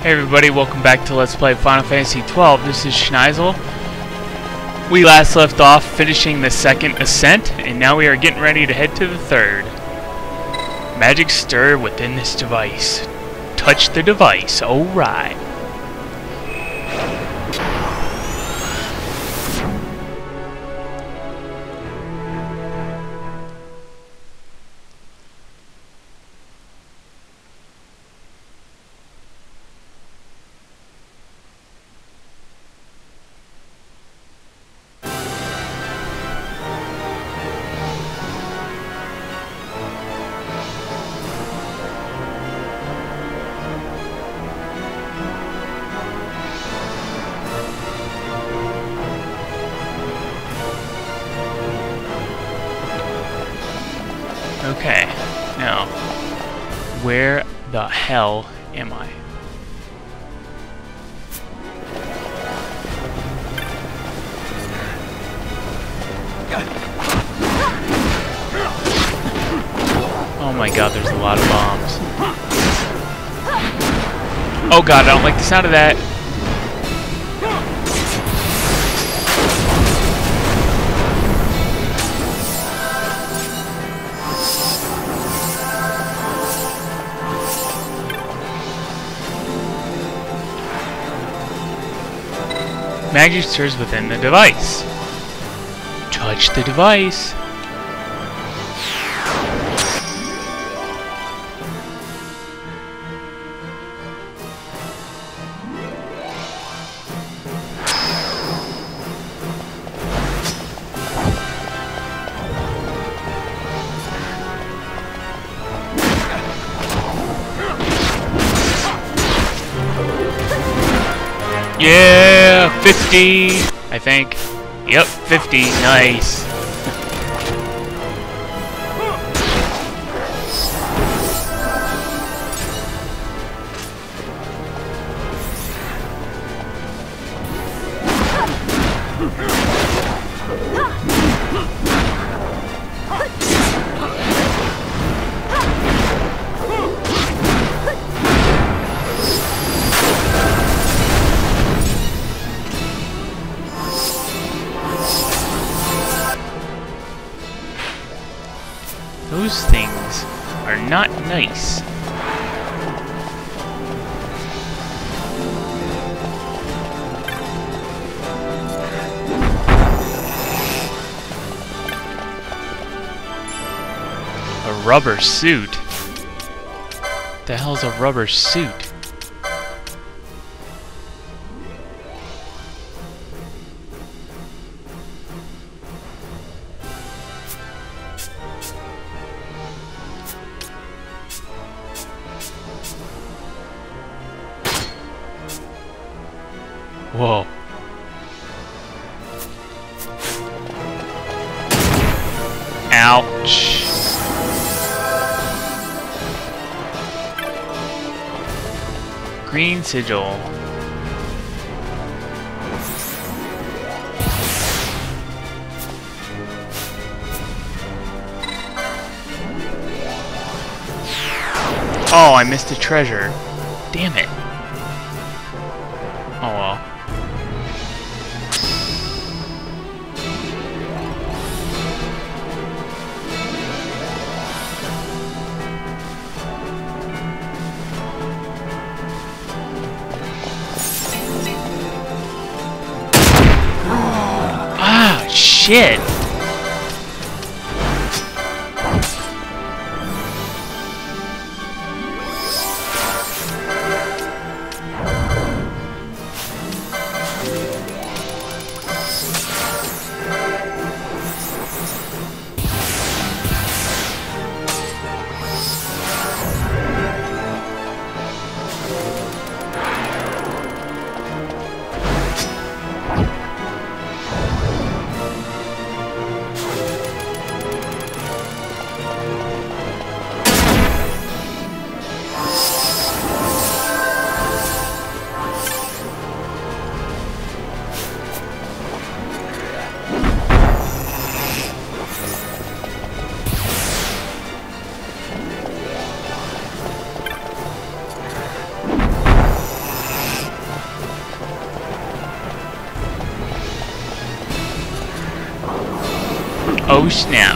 Hey everybody, welcome back to Let's Play Final Fantasy XII. This is Schneisel. We last left off finishing the second ascent, and now we are getting ready to head to the third. Magic stir within this device. Touch the device, alright. Okay, now, where the hell am I? Oh my god, there's a lot of bombs. Oh god, I don't like the sound of that. Magic stirs within the device. Touch the device. Yeah, 50, I think. Yep, 50, nice. Those things are not nice. A rubber suit? The hell's a rubber suit? Whoa. Ouch. Green sigil. Oh, I missed a treasure. Damn it. Oh well. Ah, shit! Oh snap.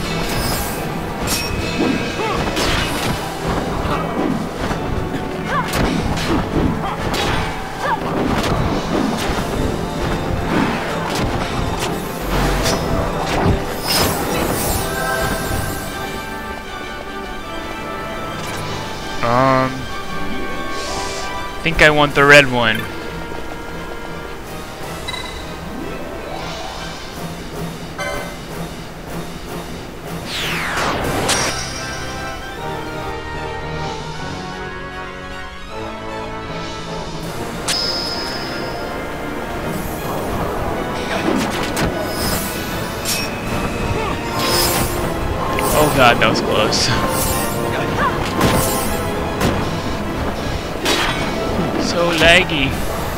I think I want the red one. Oh god, that was close. So laggy.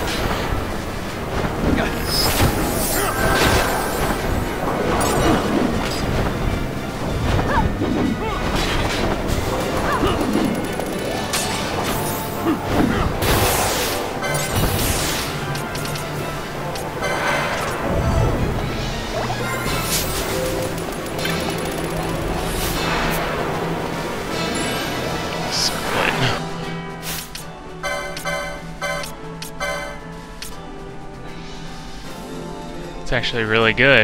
It's actually really good.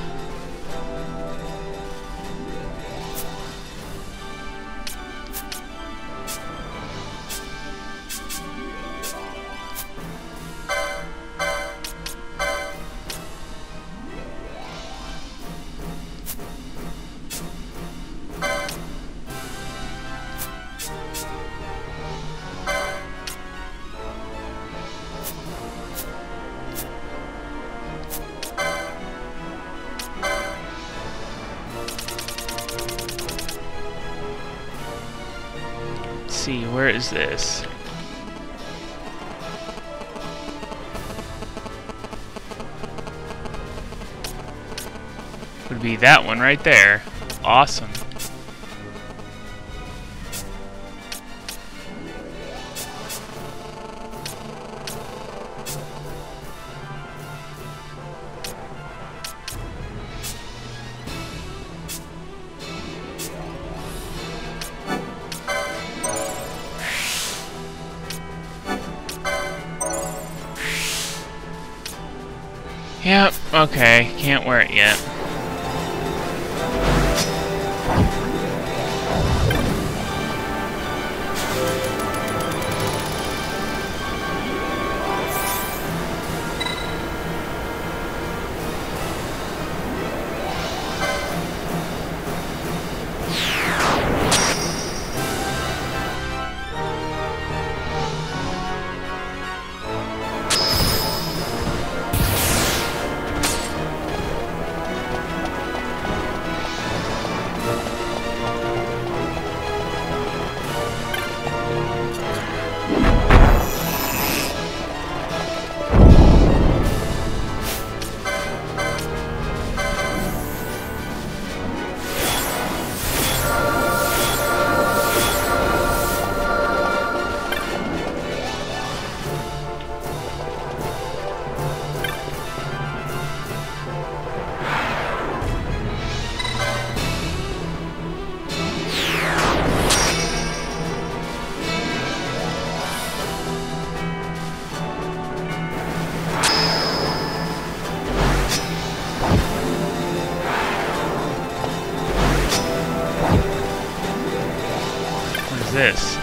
See, where is this? Would be that one right there. Awesome. Yep, okay, can't wear it yet. This?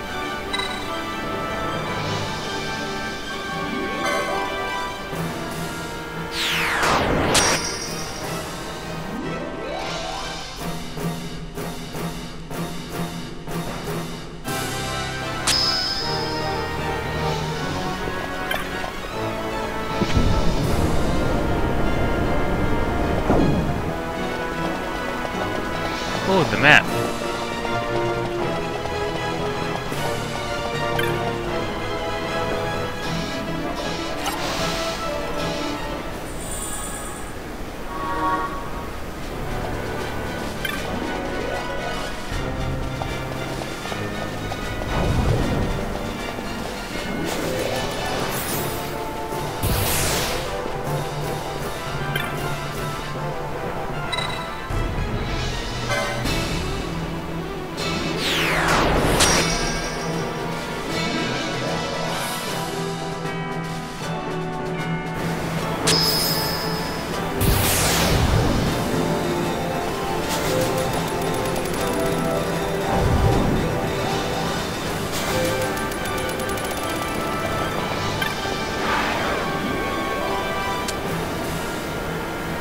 Oh, the map.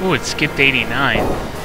Ooh, it skipped 89.